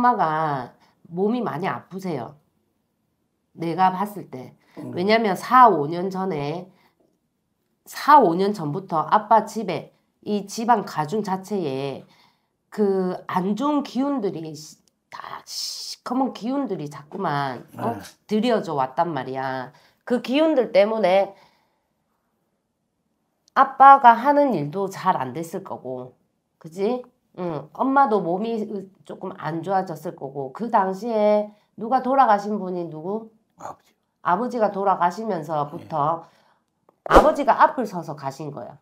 엄마가 몸이 많이 아프세요. 내가 봤을 때. 왜냐면 4, 5년 전에 4, 5년 전부터 아빠 집에 이 집안 가중 자체에 그 안 좋은 기운들이 다 시커먼 기운들이 자꾸만 들여져 왔단 말이야. 그 기운들 때문에 아빠가 하는 일도 잘 안 됐을 거고, 그지? 응, 엄마도 몸이 조금 안 좋아졌을 거고, 그 당시에 누가 돌아가신 분이 누구? 아버지. 아버지가 돌아가시면서부터 아버지가 앞을 서서 가신 거야.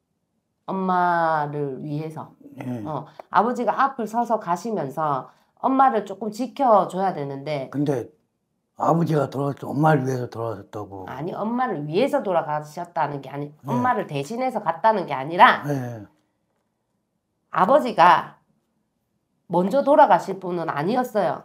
엄마를 위해서. 아버지가 앞을 서서 가시면서 엄마를 조금 지켜줘야 되는데. 근데 아버지가 돌아가서 엄마를 위해서 돌아가셨다고. 아니, 엄마를 위해서 돌아가셨다는 게 아니, 엄마를 대신해서 갔다는 게 아니라 아버지가 먼저 돌아가실 분은 아니었어요.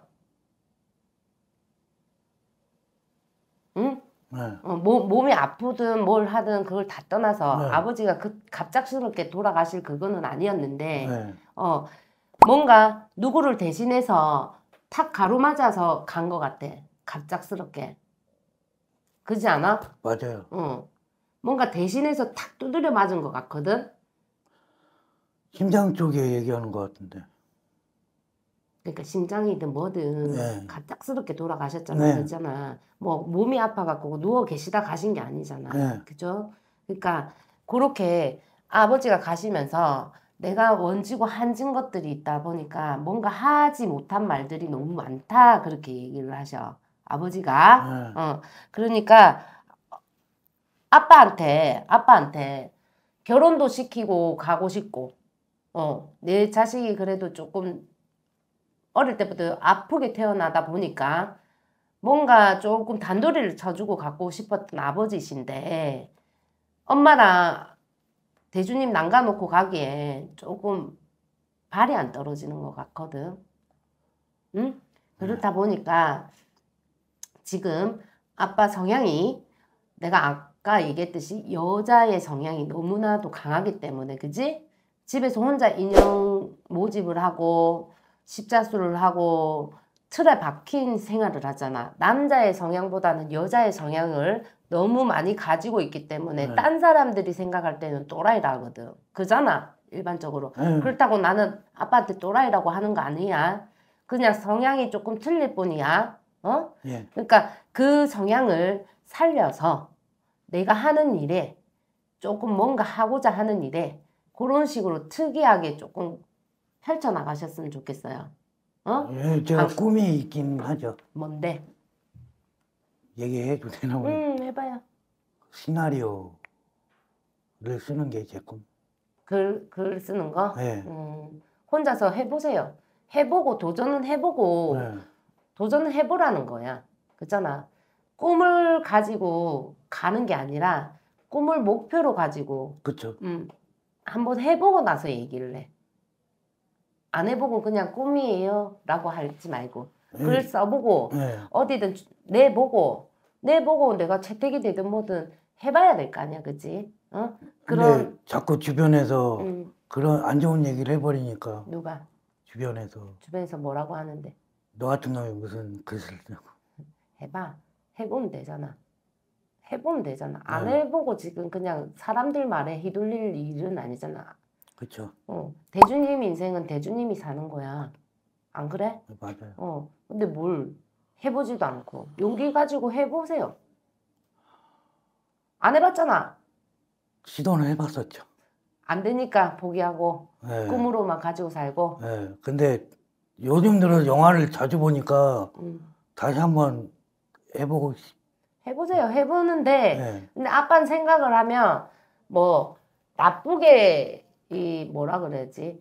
응? 몸이 아프든 뭘 하든 그걸 다 떠나서 아버지가 갑작스럽게 돌아가실 그거는 아니었는데 뭔가 누구를 대신해서 탁 가로맞아서 간 것 같아. 갑작스럽게. 그렇지 않아? 맞아요. 뭔가 대신해서 탁 두드려 맞은 것 같거든. 심장 쪽에 얘기하는 것 같은데. 그러니까 심장이든 뭐든 갑작스럽게 돌아가셨잖아. 그렇잖아. 뭐 몸이 아파갖고 누워 계시다 가신 게 아니잖아. 그죠? 그러니까 그렇게 아버지가 가시면서 내가 원지고 한진 것들이 있다 보니까 뭔가 하지 못한 말들이 너무 많다. 그렇게 얘기를 하셔. 아버지가. 그러니까 아빠한테 결혼도 시키고 가고 싶고 내 자식이 그래도 조금 어릴 때부터 아프게 태어나다 보니까 뭔가 조금 단도리를 쳐주고 갖고 싶었던 아버지신데 엄마랑 대주님 남가놓고 가기에 조금 발이 안 떨어지는 것 같거든. 응? 그렇다 보니까 지금 아빠 성향이 내가 아까 얘기했듯이 여자의 성향이 너무나도 강하기 때문에 그지? 집에서 혼자 인형 모집을 하고 십자수를 하고 틀에 박힌 생활을 하잖아. 남자의 성향보다는 여자의 성향을 너무 많이 가지고 있기 때문에 딴 사람들이 생각할 때는 또라이라 하거든. 그잖아. 일반적으로. 그렇다고 나는 아빠한테 또라이라고 하는 거 아니야. 그냥 성향이 조금 틀릴 뿐이야. 그러니까 그 성향을 살려서 내가 하는 일에 조금 뭔가 하고자 하는 일에 그런 식으로 특이하게 조금 펼쳐나가셨으면 좋겠어요. 제가 꿈이 있긴 하죠. 뭔데? 얘기해도 되나? 해봐요. 시나리오를 쓰는 게 제 꿈. 글 쓰는 거? 네. 혼자서 해보세요. 해보고 도전은 해보고 도전은 해보라는 거야. 그렇잖아. 꿈을 가지고 가는 게 아니라 꿈을 목표로 가지고 그렇죠. 한번 해보고 나서 얘기를 해. 안 해보고 그냥 꿈이에요 라고 하지 말고 글 써보고 어디든 내보고 내가 채택이 되든 뭐든 해봐야 될 거 아니야. 그치? 근데 자꾸 주변에서 그런 안 좋은 얘기를 해버리니까. 누가? 주변에서 뭐라고 하는데? 너 같은 놈이 무슨 글을 쓰냐고. 해봐. 해보면 되잖아. 안 해보고 지금 그냥 사람들 말에 휘둘릴 일은 아니잖아. 그렇죠. 대주님 인생은 대주님이 사는 거야. 안 그래? 맞아요. 근데 뭘 해보지도 않고 용기 가지고 해보세요. 안 해봤잖아. 시도는 해봤었죠. 안 되니까 포기하고 꿈으로만 가지고 살고. 근데 요즘 들어 영화를 자주 보니까 다시 한번 해보고 해보세요. 해보는데 근데 아빠는 생각을 하면 뭐 나쁘게 이 뭐라 그래야지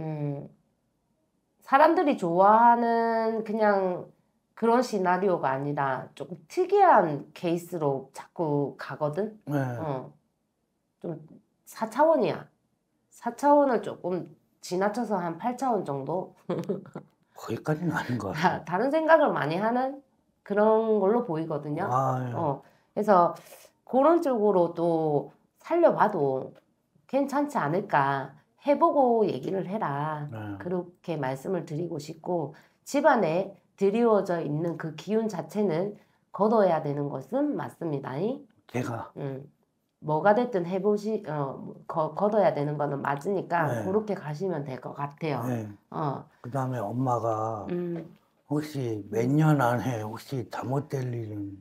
사람들이 좋아하는 그냥 그런 시나리오가 아니라 조금 특이한 케이스로 자꾸 가거든. 좀 4차원이야. 4차원을 조금 지나쳐서 한 8차원 정도? 거기까지는 아닌 것 같아요. 다른 생각을 많이 하는 그런 걸로 보이거든요. 그래서 그런 쪽으로 또 살려봐도 괜찮지 않을까. 해보고 얘기를 해라. 그렇게 말씀을 드리고 싶고 집안에 드리워져 있는 그 기운 자체는 걷어야 되는 것은 맞습니다. 제가. 뭐가 됐든 걷어야 되는 거는 맞으니까 네. 그렇게 가시면 될 것 같아요. 네. 그 다음에 엄마가 혹시 몇 년 안에 혹시 잘못될 일은?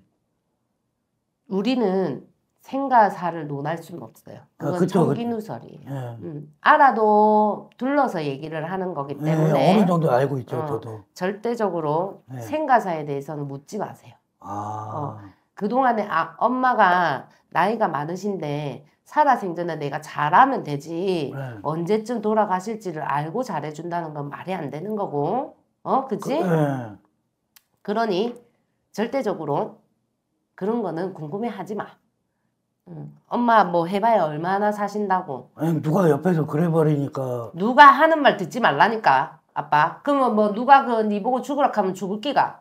우리는 생가사를 논할 수는 없어요. 그건 그쵸, 청기누설이에요. 네. 알아도 둘러서 얘기를 하는 거기 때문에 네, 어느 정도 알고 있죠, 저도. 절대적으로 네. 생가사에 대해서는 묻지 마세요. 그동안에 엄마가 나이가 많으신데 살아생전에 내가 잘하면 되지 네. 언제쯤 돌아가실지를 알고 잘해준다는 건 말이 안 되는 거고 그치? 네. 그러니 절대적으로 그런 거는 궁금해하지 마. 엄마 뭐 해봐야 얼마나 사신다고. 아니, 누가 옆에서 그래버리니까. 누가 하는 말 듣지 말라니까 아빠. 그러면 뭐 누가 네 보고 죽으라 하면 죽을 끼가?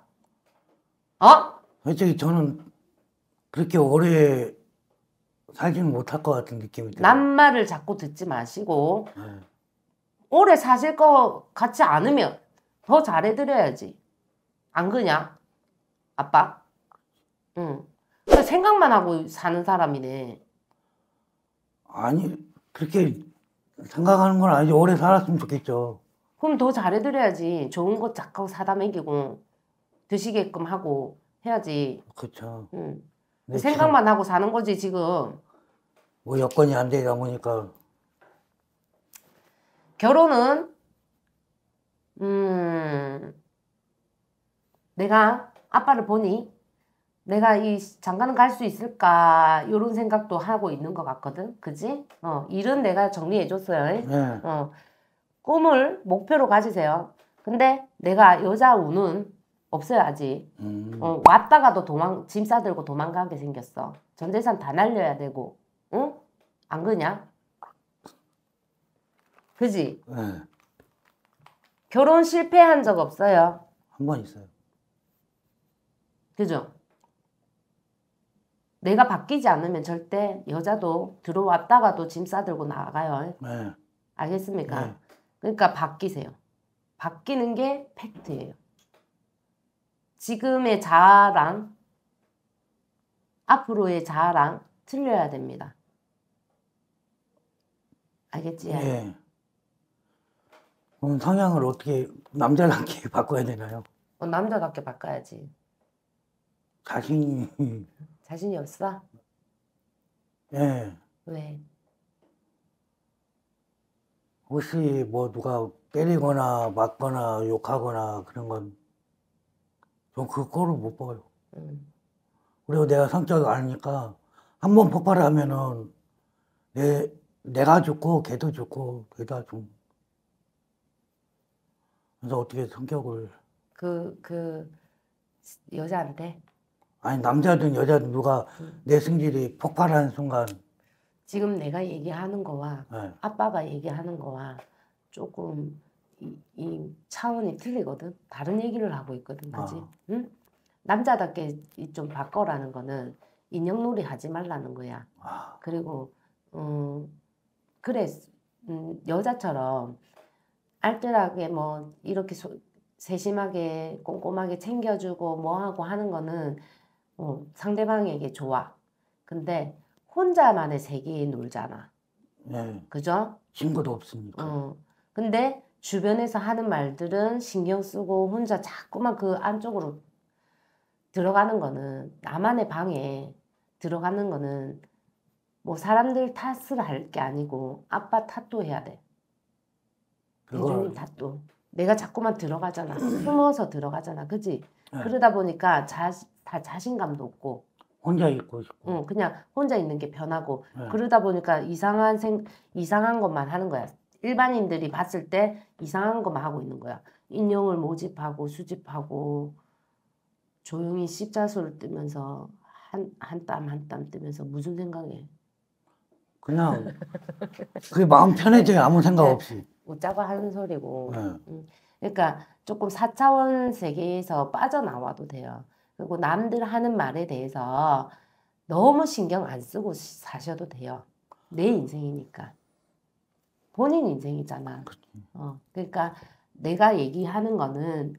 솔직히 저는 그렇게 오래 살지는 못할 것 같은 느낌이 들어요. 남 말을 자꾸 듣지 마시고 네. 오래 사실 것 같지 않으면 더 잘해드려야지. 안 그냐? 아빠? 그냥 생각만 하고 사는 사람이네. 아니, 그렇게 생각하는 건 아니지. 오래 살았으면 좋겠죠. 그럼 더 잘해드려야지. 좋은 거 자꾸 사다 먹이고 드시게끔 하고 해야지. 그렇죠. 생각만 하고 사는 거지 지금. 뭐 여건이 안 되다 보니까. 결혼은 내가 아빠를 보니 내가 이 장가는 갈 수 있을까 이런 생각도 하고 있는 것 같거든. 그지? 일은 내가 정리해줬어요. 네. 꿈을 목표로 가지세요. 근데 내가 여자 운은 없어요 아직. 왔다가도 짐 싸들고 도망가게 생겼어. 전 재산 다 날려야 되고. 응? 안 그냐? 그지? 네. 결혼 실패한 적 없어요. 한 번 있어요. 그죠? 내가 바뀌지 않으면 절대 여자도 들어왔다가도 짐 싸들고 나가요. 네. 알겠습니까? 네. 그러니까 바뀌세요. 바뀌는 게 팩트예요. 지금의 자아랑 앞으로의 자아랑 틀려야 됩니다. 알겠지? 예. 그럼 성향을 어떻게 남자답게 바꿔야 되나요? 남자답게 바꿔야지. 자신이 없어? 예. 왜? 혹시 뭐 누가 때리거나 맞거나 욕하거나 그런 건 전 그 꼴을 못 봐요. 그리고 내가 성격을 아니까 한 번 폭발하면은 내가 죽고 걔도 죽고 걔다 좀. 그래서 어떻게 성격을 그 여자한테? 아니 남자든 여자든 누가 내 성질이 폭발하는 순간 지금 내가 얘기하는 거와 네. 아빠가 얘기하는 거와 조금 이 차원이 틀리거든. 다른 얘기를 하고 있거든. 그지? 응? 남자답게 좀 바꿔라는 거는 인형놀이 하지 말라는 거야. 그리고 그래 여자처럼 알뜰하게 뭐 이렇게 세심하게 꼼꼼하게 챙겨주고 뭐하고 하는 거는 상대방에게 좋아. 근데 혼자만의 세계에 놀잖아. 네. 그죠? 친구도 없으니까. 근데 주변에서 하는 말들은 신경 쓰고 혼자 자꾸만 그 안쪽으로 들어가는 거는 나만의 방에 들어가는 거는 뭐 사람들 탓을 할 게 아니고 아빠 탓도 해야 돼. 대주님 탓도. 내가 자꾸만 들어가잖아. 숨어서 들어가잖아. 그지? 네. 그러다 보니까 다 자신감도 없고 혼자 있고 싶고. 그냥 혼자 있는 게 편하고 네. 그러다 보니까 이상한 것만 하는 거야. 일반인들이 봤을 때 이상한 것만 하고 있는 거야. 인형을 모집하고 수집하고 조용히 십자수를 뜨면서 한 땀 한 땀 뜨면서 무슨 생각해? 그냥 그게 마음 편해져요. 아무 생각 없이. 웃자고 하는 소리고. 네. 그러니까 조금 4차원 세계에서 빠져나와도 돼요. 그리고 남들 하는 말에 대해서 너무 신경 안 쓰고 사셔도 돼요. 내 인생이니까. 본인 인생이잖아. 그러니까 내가 얘기하는 거는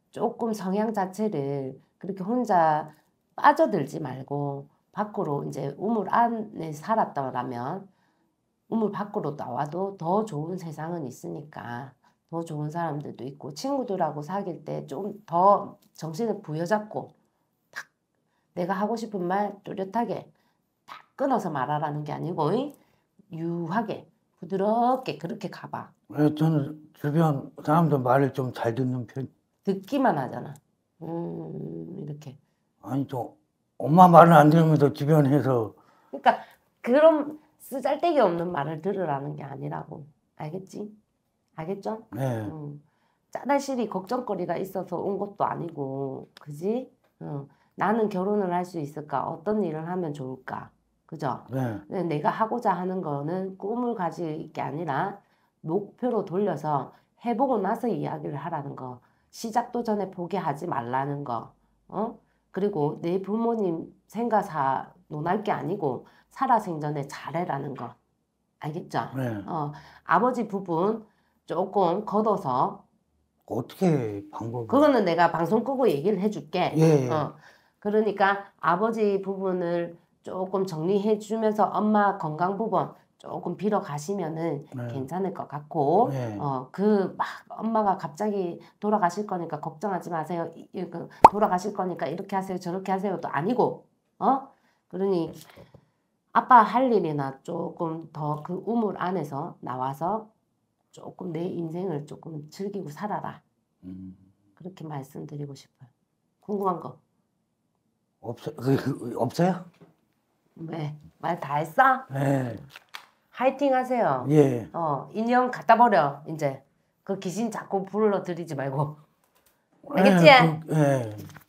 조금 성향 자체를 그렇게 혼자 빠져들지 말고 밖으로 이제 우물 안에 살았더라면 우물 밖으로 나와도 더 좋은 세상은 있으니까 더 좋은 사람들도 있고 친구들하고 사귈 때 좀 더 정신을 부여잡고 딱 내가 하고 싶은 말 뚜렷하게 딱 끊어서 말하라는 게 아니고 유하게 부드럽게 그렇게 가봐. 저는 주변 사람들 말을 좀 잘 듣는 편. 듣기만 하잖아. 이렇게. 아니 저 엄마 말은 안 들으면서 주변에서 그러니까 그런 쓰잘데기 없는 말을 들으라는 게 아니라고. 알겠지? 알겠죠? 네. 짜잘시리 걱정거리가 있어서 온 것도 아니고, 그지? 나는 결혼을 할 수 있을까? 어떤 일을 하면 좋을까? 그죠? 네. 근데 내가 하고자 하는 거는 꿈을 가질 게 아니라 목표로 돌려서 해보고 나서 이야기를 하라는 거. 시작도 전에 포기하지 말라는 거. 그리고 내 부모님 생가사 논할 게 아니고 살아생전에 잘해라는 거. 알겠죠? 네. 아버지 부분 조금 걷어서 어떻게 방법이? 그거는 내가 방송 끄고 얘기를 해줄게. 예. 그러니까 아버지 부분을 조금 정리해 주면서 엄마 건강 부분 조금 빌어 가시면은 네. 괜찮을 것 같고, 네. 그 막 엄마가 갑자기 돌아가실 거니까 걱정하지 마세요. 돌아가실 거니까 이렇게 하세요, 저렇게 하세요도 아니고, 그러니 아빠 할 일이나 조금 더 그 우물 안에서 나와서 조금 내 인생을 조금 즐기고 살아라. 그렇게 말씀드리고 싶어요. 궁금한 거? 없어요? 왜? 말 다 했어? 네. 화이팅 하세요. 예. 인형 갖다 버려, 이제. 그 귀신 자꾸 불러들이지 말고. 알겠지? 예.